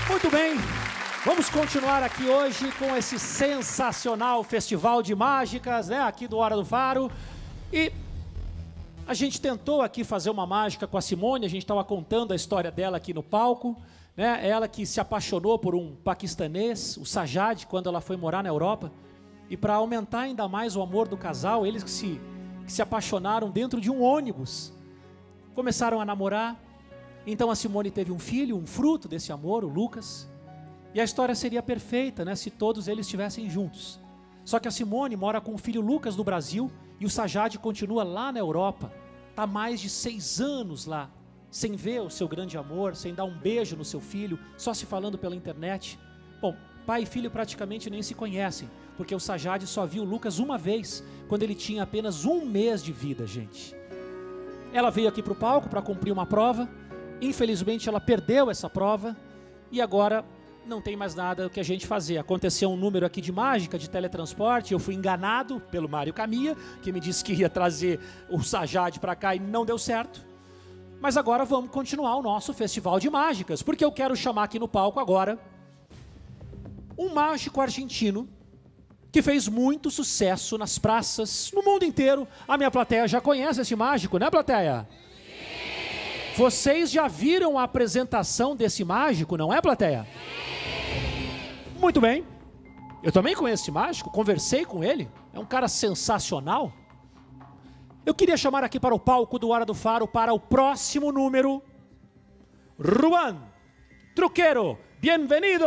Muito bem, vamos continuar aqui hoje com esse sensacional festival de mágicas, né, aqui do Hora do Faro. E a gente tentou aqui fazer uma mágica com a Simone, a gente estava contando a história dela aqui no palco, né, ela que se apaixonou por um paquistanês, o Sajad, quando ela foi morar na Europa. E para aumentar ainda mais o amor do casal, eles que se apaixonaram dentro de um ônibus, começaram a namorar. Então a Simone teve um filho, um fruto desse amor, o Lucas. E a história seria perfeita, né, se todos eles estivessem juntos. Só que a Simone mora com o filho Lucas no Brasil e o Sajad continua lá na Europa. Está há mais de 6 anos lá, sem ver o seu grande amor, sem dar um beijo no seu filho, só se falando pela internet. Bom, pai e filho praticamente nem se conhecem, porque o Sajad só viu o Lucas uma vez, quando ele tinha apenas 1 mês de vida, gente. Ela veio aqui para o palco para cumprir uma prova. Infelizmente ela perdeu essa prova e agora não tem mais nada que a gente fazer. Aconteceu um número aqui de mágica, de teletransporte, eu fui enganado pelo Mário Camia, que me disse que ia trazer o Sajad para cá e não deu certo. Mas agora vamos continuar o nosso festival de mágicas, porque eu quero chamar aqui no palco agora um mágico argentino que fez muito sucesso nas praças, no mundo inteiro. A minha plateia já conhece esse mágico, né, plateia? Vocês já viram a apresentação desse mágico, não é, plateia? Muito bem. Eu também conheço esse mágico, conversei com ele. É um cara sensacional. Eu queria chamar aqui para o palco do Hora do Faro para o próximo número, Juan Truquero. Bienvenido!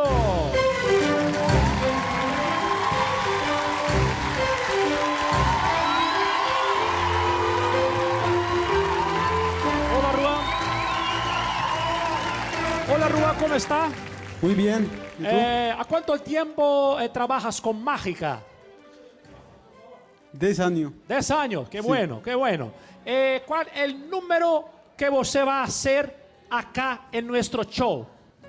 Hola, Juan, ¿cómo está? Muy bien. ¿Y tú? ¿A cuánto tiempo trabajas con mágica? 10 años. 10 años, qué Sí. bueno, qué bueno. ¿Cuál es el número que usted va a hacer acá en nuestro show?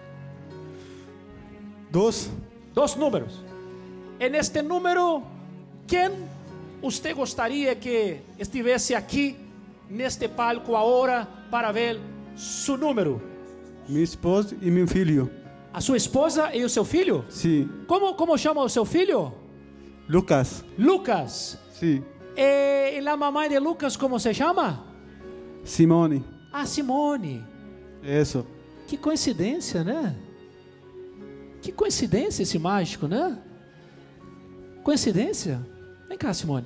2. 2 números. En este número, ¿quién usted gustaría que estuviese aquí, en este palco ahora, para ver su número? Mi esposa y mi filho. A sua esposa e o seu filho? Sí. Como chama o seu filho? Lucas. Lucas. Sí. ¿Y la mamá de Lucas cómo se llama? Simone. Ah, Simone. Eso. Que coincidência, né? Que coincidência esse mágico, né? Coincidência? Vem cá, Simone.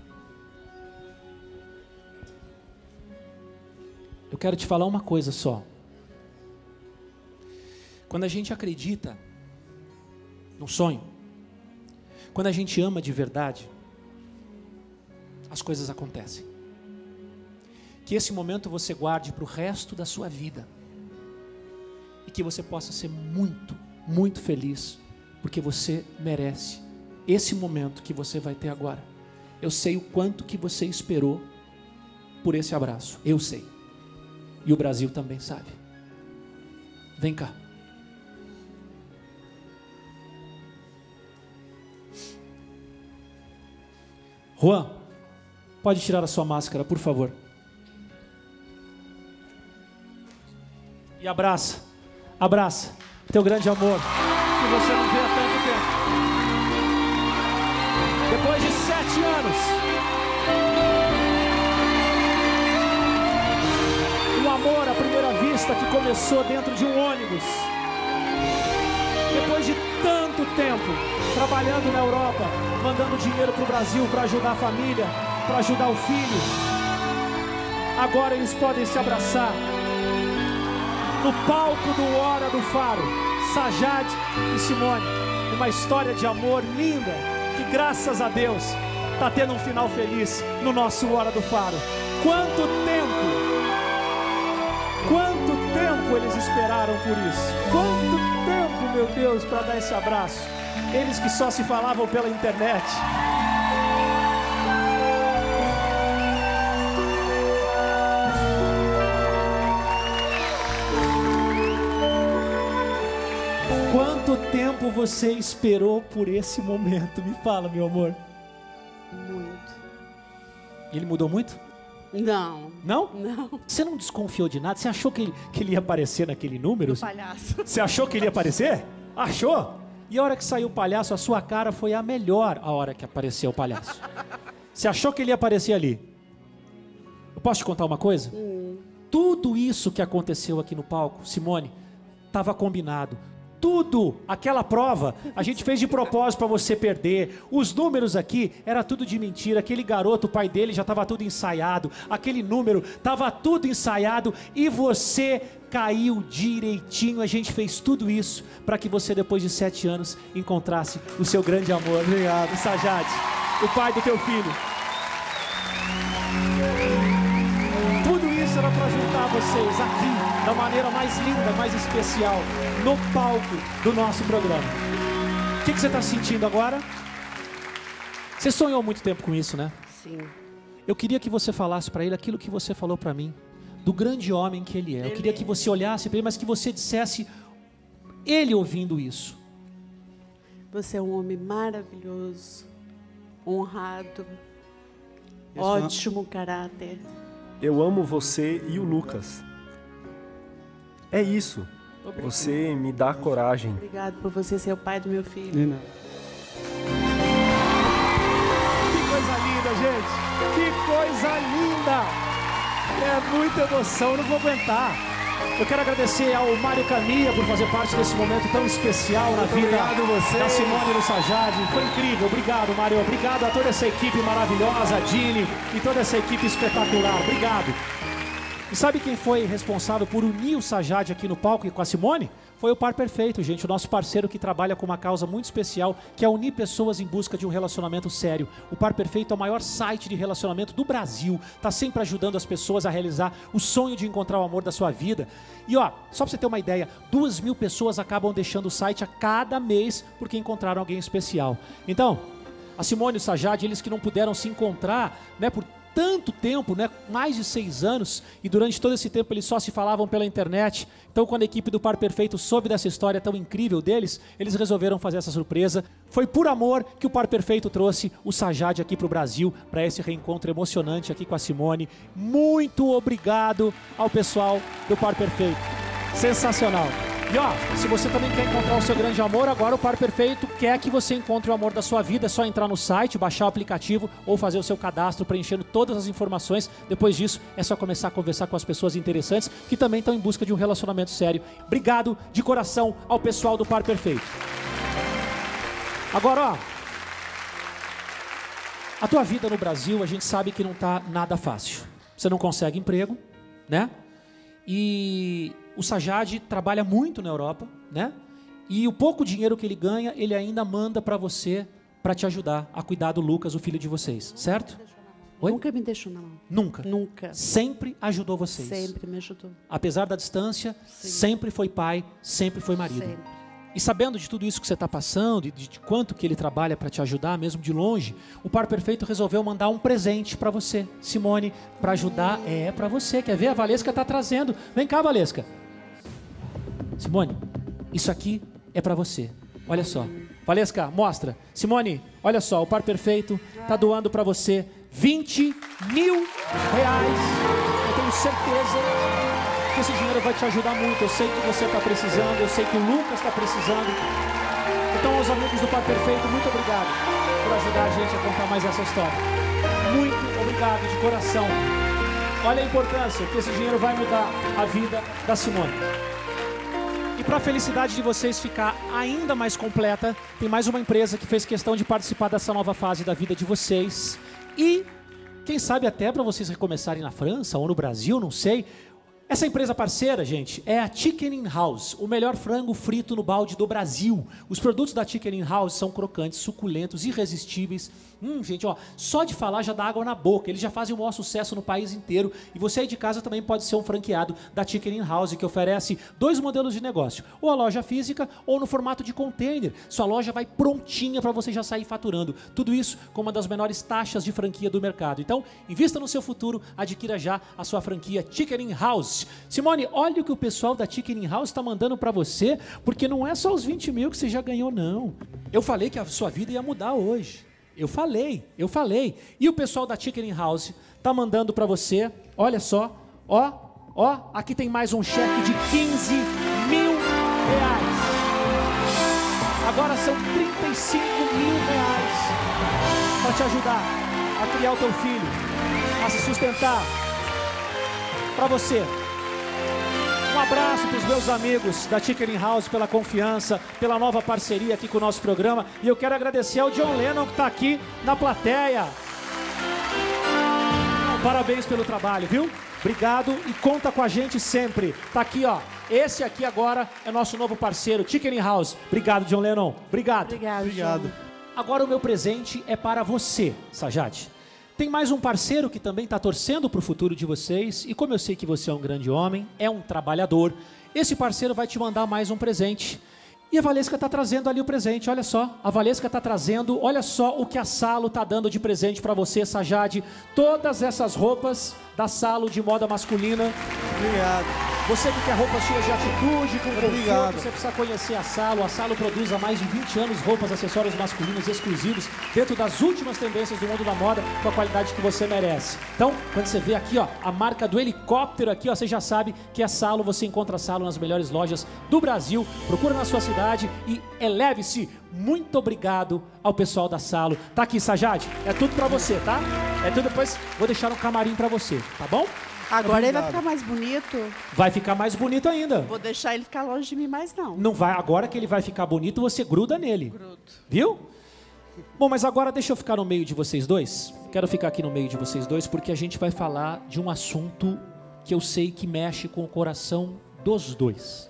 Eu quero te falar uma coisa só. Quando a gente acredita num sonho, quando a gente ama de verdade, as coisas acontecem. Que esse momento você guarde para o resto da sua vida. E que você possa ser muito, muito feliz, porque você merece esse momento que você vai ter agora. Eu sei o quanto que você esperou por esse abraço, eu sei. E o Brasil também sabe. Vem cá. Juan, pode tirar a sua máscara, por favor. E abraça, abraça teu grande amor, que você não vê há tanto tempo. Depois de 7 anos, um amor à primeira vista que começou dentro de um ônibus. Depois de tanto tempo trabalhando na Europa, mandando dinheiro para o Brasil para ajudar a família, para ajudar o filho, agora eles podem se abraçar no palco do Hora do Faro. Sajad e Simone, uma história de amor linda, que graças a Deus está tendo um final feliz no nosso Hora do Faro. Quanto tempo eles esperaram por isso, quanto tempo, meu Deus, para dar esse abraço, eles que só se falavam pela internet. Quanto tempo você esperou por esse momento? Me fala, meu amor. Muito. Ele mudou muito? Não. Não? Não. Você não desconfiou de nada? Você achou que ele ia aparecer naquele número? O palhaço. Você achou que ele ia aparecer? Achou? E a hora que saiu o palhaço, a sua cara foi a melhor a hora que apareceu o palhaço. Você achou que ele ia aparecer ali? Eu posso te contar uma coisa? Tudo isso que aconteceu aqui no palco, Simone, estava combinado. Tudo, aquela prova, a gente fez de propósito para você perder. Os números aqui, era tudo de mentira. Aquele garoto, o pai dele, já estava tudo ensaiado. Aquele número, estava tudo ensaiado. E você caiu direitinho. A gente fez tudo isso para que você, depois de 7 anos, encontrasse o seu grande amor. Obrigado, Sajad, o pai do teu filho. Tudo isso era para juntar vocês aqui, da maneira mais linda, mais especial, no palco do nosso programa. O que você está sentindo agora? Você sonhou há muito tempo com isso, né? Sim. Eu queria que você falasse para ele aquilo que você falou para mim, do grande homem que ele é. Eu queria que você olhasse para ele, mas que você dissesse, ele ouvindo isso. Você é um homem maravilhoso, honrado, Isso, ótimo caráter. Eu amo você e o Lucas. É isso. Obrigada. Você me dá coragem. Obrigado por você ser o pai do meu filho. Nina. Que coisa linda, gente! Que coisa linda! É muita emoção, eu não vou aguentar. Eu quero agradecer ao Mário Camilla por fazer parte desse momento tão especial na vida da Simone e do Sajad. Foi incrível, obrigado, Mário. Obrigado a toda essa equipe maravilhosa, a Dini e toda essa equipe espetacular. Obrigado. E sabe quem foi responsável por unir o Sajad aqui no palco e com a Simone? Foi o Par Perfeito, gente, o nosso parceiro que trabalha com uma causa muito especial, que é unir pessoas em busca de um relacionamento sério. O Par Perfeito é o maior site de relacionamento do Brasil, está sempre ajudando as pessoas a realizar o sonho de encontrar o amor da sua vida. E ó, só para você ter uma ideia, 2.000 pessoas acabam deixando o site a cada mês porque encontraram alguém especial. Então, a Simone e o Sajad, eles que não puderam se encontrar, né, por tanto tempo, né, mais de 6 anos, e durante todo esse tempo eles só se falavam pela internet. Então, quando a equipe do Par Perfeito soube dessa história tão incrível deles, eles resolveram fazer essa surpresa. Foi por amor que o Par Perfeito trouxe o Sajad aqui para o Brasil, para esse reencontro emocionante aqui com a Simone. Muito obrigado ao pessoal do Par Perfeito. Sensacional. E ó, se você também quer encontrar o seu grande amor, agora o Par Perfeito quer que você encontre o amor da sua vida. É só entrar no site, baixar o aplicativo ou fazer o seu cadastro preenchendo todas as informações. Depois disso, é só começar a conversar com as pessoas interessantes que também estão em busca de um relacionamento sério. Obrigado de coração ao pessoal do Par Perfeito. Agora, ó, a tua vida no Brasil, a gente sabe que não tá nada fácil. Você não consegue emprego, né? E o Sajad trabalha muito na Europa, né? E o pouco dinheiro que ele ganha, ele ainda manda para você, para te ajudar a cuidar do Lucas, o filho de vocês, certo? Oi? Nunca me deixou na mão. Nunca? Nunca. Sempre ajudou vocês? Sempre me ajudou. Apesar da distância, Sim. sempre foi pai, sempre foi marido. Sempre. E sabendo de tudo isso que você está passando, e de quanto que ele trabalha para te ajudar, mesmo de longe, o Par Perfeito resolveu mandar um presente para você, Simone, para ajudar. É para você. Quer ver? A Valesca está trazendo. Vem cá, Valesca. Simone, isso aqui é para você. Olha só. Valesca, mostra. Simone, olha só, o Par Perfeito está doando para você 20 mil reais. Eu tenho certeza que esse dinheiro vai te ajudar muito. Eu sei que você está precisando, eu sei que o Lucas está precisando. Então, aos amigos do Par Perfeito, muito obrigado por ajudar a gente a contar mais essa história. Muito obrigado de coração. Olha a importância que esse dinheiro vai mudar a vida da Simone. E para a felicidade de vocês ficar ainda mais completa, tem mais uma empresa que fez questão de participar dessa nova fase da vida de vocês. E, quem sabe até para vocês recomeçarem na França ou no Brasil, não sei. Essa empresa parceira, gente, é a Chicken In House, o melhor frango frito no balde do Brasil. Os produtos da Chicken In House são crocantes, suculentos, irresistíveis. Gente, ó, só de falar já dá água na boca. Eles já fazem o maior sucesso no país inteiro. E você aí de casa também pode ser um franqueado da Chicken In House, que oferece 2 modelos de negócio. Ou a loja física, ou no formato de container. Sua loja vai prontinha para você já sair faturando. Tudo isso com uma das menores taxas de franquia do mercado. Então, invista no seu futuro, adquira já a sua franquia Chicken In House. Simone, olha o que o pessoal da Chicken In House está mandando para você, porque não é só os 20 mil que você já ganhou, não. Eu falei que a sua vida ia mudar hoje. Eu falei. E o pessoal da Chicken House tá mandando para você, olha só, ó, aqui tem mais um cheque de 15 mil reais. Agora são 35 mil reais para te ajudar a criar o teu filho, a se sustentar. Para você. Um abraço para os meus amigos da Chicken House pela confiança, pela nova parceria aqui com o nosso programa. E eu quero agradecer ao John Lennon que está aqui na plateia. Parabéns pelo trabalho, viu? Obrigado e conta com a gente sempre. Tá aqui, ó. Esse aqui agora é nosso novo parceiro, Chicken House. Obrigado, John Lennon. Obrigado. Obrigado. Agora o meu presente é para você, Sajad. Tem mais um parceiro que também está torcendo para o futuro de vocês. E como eu sei que você é um grande homem, é um trabalhador, esse parceiro vai te mandar mais um presente. E a Valesca está trazendo ali o presente, olha só. A Valesca está trazendo, olha só o que a Salo está dando de presente para você, Sajad. Todas essas roupas da Salo de moda masculina. Obrigado. Você que quer roupas cheias de atitude, com conforto, Obrigado. você precisa conhecer a Salo. A Salo produz há mais de 20 anos roupas, acessórios masculinos exclusivos, dentro das últimas tendências do mundo da moda, com a qualidade que você merece. Então, quando você vê aqui, ó, a marca do helicóptero aqui, ó, você já sabe que é Salo. Você encontra a Salo nas melhores lojas do Brasil. Procura na sua cidade e eleve-se. Muito obrigado ao pessoal da Salo. Tá aqui, Sajad. É tudo pra você, tá? É tudo, depois vou deixar um camarim pra você, tá bom? Agora ele vai ficar mais bonito. Vai ficar mais bonito ainda. Vou deixar ele ficar longe de mim mais não. Não vai, agora que ele vai ficar bonito, você gruda nele. Grudo. Viu? Bom, mas agora deixa eu ficar no meio de vocês dois. Quero ficar aqui no meio de vocês dois porque a gente vai falar de um assunto que eu sei que mexe com o coração dos dois.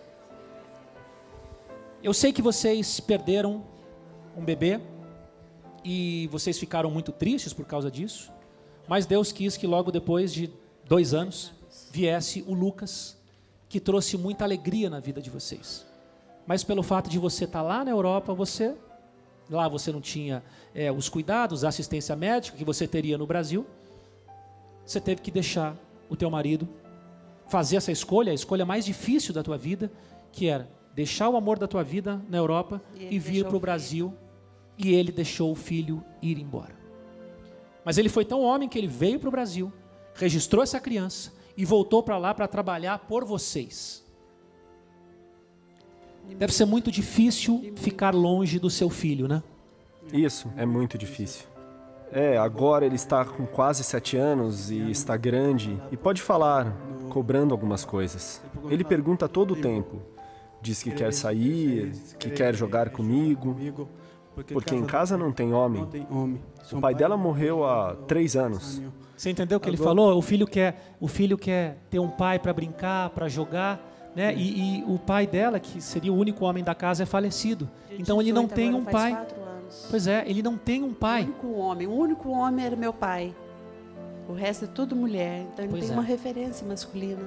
Eu sei que vocês perderam um bebê e vocês ficaram muito tristes por causa disso, mas Deus quis que logo depois de 2 anos viesse o Lucas, que trouxe muita alegria na vida de vocês. Mas pelo fato de você estar lá na Europa, lá você não tinha os cuidados, a assistência médica que você teria no Brasil, você teve que deixar o teu marido fazer essa escolha, a escolha mais difícil da tua vida, que era deixar o amor da tua vida na Europa e vir para o Brasil, e ele deixou o filho ir embora. Mas ele foi tão homem que ele veio para o Brasil, registrou essa criança e voltou para lá para trabalhar por vocês. Deve ser muito difícil ficar longe do seu filho, né? Isso, é muito difícil. Agora ele está com quase 7 anos e está grande e pode falar, cobrando algumas coisas. Ele pergunta todo o tempo. Diz que quer sair, que quer jogar comigo, porque em casa não tem homem. O pai dela morreu há 3 anos. Você entendeu o que ele falou? O filho quer ter um pai para brincar, para jogar, né? E o pai dela, que seria o único homem da casa, é falecido. Então ele não tem um pai. Faz 4 anos. Pois é, ele não tem um pai. O único homem era meu pai. O resto é tudo mulher. Então ele Pois tem é. uma referência masculina.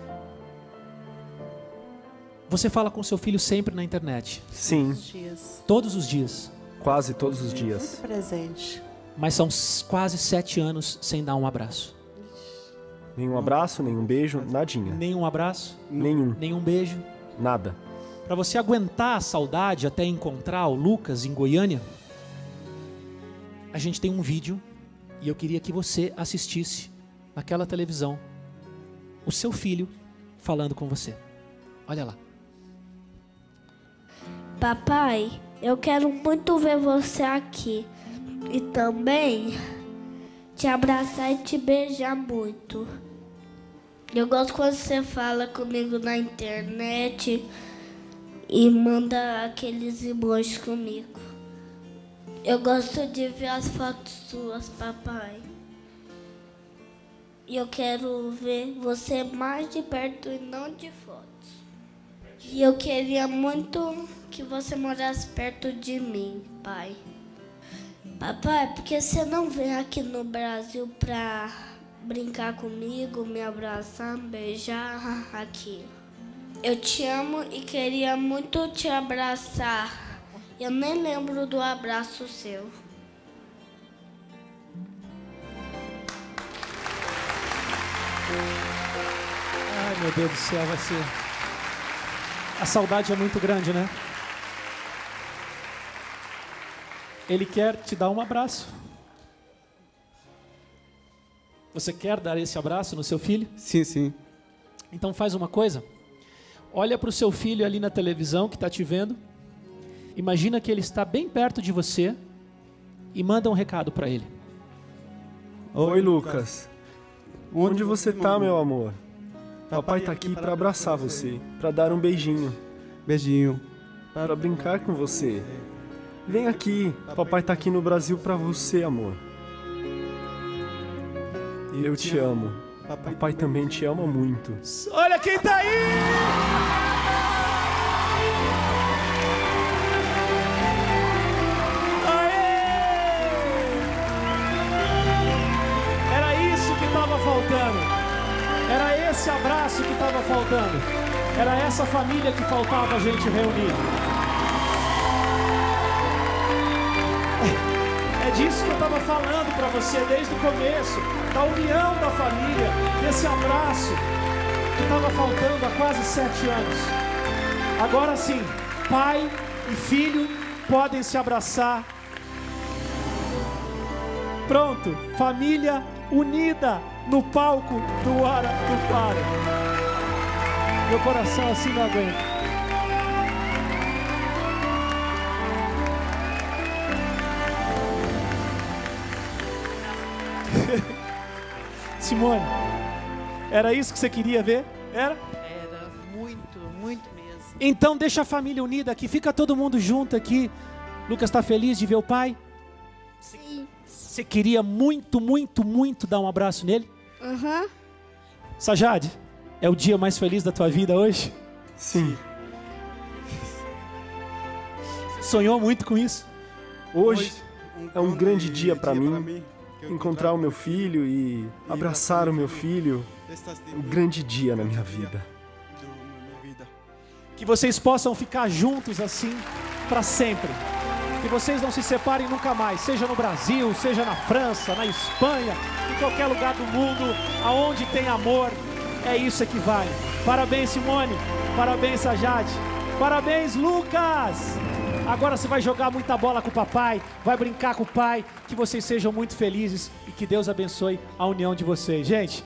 Você fala com seu filho sempre na internet, Sim, Todos os dias. todos os dias, quase todos os Muito dias. presente. mas são quase 7 anos sem dar um abraço. Nenhum abraço, nenhum beijo, nadinha. Nenhum abraço, Nenhum, nenhum beijo. nada. Para você aguentar a saudade até encontrar o Lucas em Goiânia, a gente tem um vídeo e eu queria que você assistisse naquela televisão o seu filho falando com você. Olha lá. Papai, eu quero muito ver você aqui e também te abraçar e te beijar muito. Eu gosto quando você fala comigo na internet e manda aqueles emojis comigo. Eu gosto de ver as fotos suas, papai. E eu quero ver você mais de perto e não de fotos. E eu queria muito que você morasse perto de mim, pai. Papai, por que você não vem aqui no Brasil pra brincar comigo, me abraçar, me beijar aqui? Eu te amo e queria muito te abraçar. Eu nem lembro do abraço seu. Ai, meu Deus do céu, vai ser... A saudade é muito grande, né? Ele quer te dar um abraço. Você quer dar esse abraço no seu filho? Sim, sim. Então faz uma coisa. Olha para o seu filho ali na televisão que está te vendo. Imagina que ele está bem perto de você e manda um recado para ele. Oi, Lucas. Onde você tá, meu amor? Papai tá aqui para abraçar você, para dar um beijinho, Beijinho. para brincar com você. Vem aqui, papai tá aqui no Brasil para você, amor. Eu te amo. Papai também te ama muito. Olha quem tá aí! Aê! Era isso que estava faltando. Era esse abraço que estava faltando. Era essa família que faltava a gente reunir. É disso que eu estava falando para você desde o começo, da união da família, desse abraço que estava faltando há quase 7 anos. Agora sim, pai e filho podem se abraçar. Pronto, família unida no palco do Hora do Faro. Meu coração assim não aguenta. Simone, era isso que você queria ver? Era? Era muito, muito mesmo. Então deixa a família unida aqui, fica todo mundo junto aqui. Lucas está feliz de ver o pai? Sim. Você queria muito, muito, muito dar um abraço nele? Aham. Sajad, é o dia mais feliz da tua vida hoje? Sim. Sonhou muito com isso? Hoje é um grande dia para mim. Encontrar o meu filho e abraçar o meu filho. Um grande dia na minha vida. Que vocês possam ficar juntos assim para sempre. Que vocês não se separem nunca mais, seja no Brasil, seja na França, na Espanha, em qualquer lugar do mundo, aonde tem amor, é isso que vale. Parabéns, Simone, parabéns, Sajad, parabéns, Lucas. Agora você vai jogar muita bola com o papai, vai brincar com o pai, que vocês sejam muito felizes e que Deus abençoe a união de vocês. Gente,